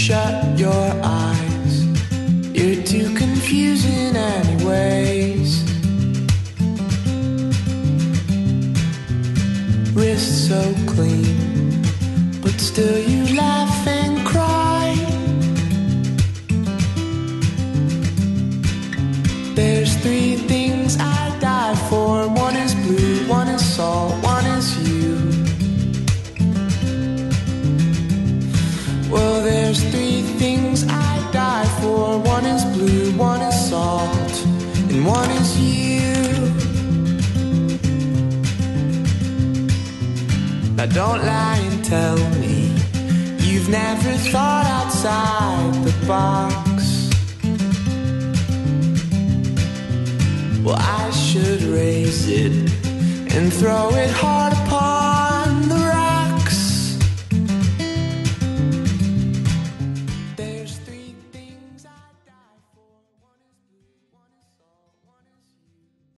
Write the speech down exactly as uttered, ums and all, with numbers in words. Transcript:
shut your eyes. You're too confusing anyways. Wrist so clean, but still you laugh and cry. There's three things I'd die for. One is blue, one is salt, one is you. Well, there's three things I'd die for. One is blue, one is salt, and one is you. Now don't lie and tell me you've never thought outside the box. Well, I should raise it and throw it hard apart.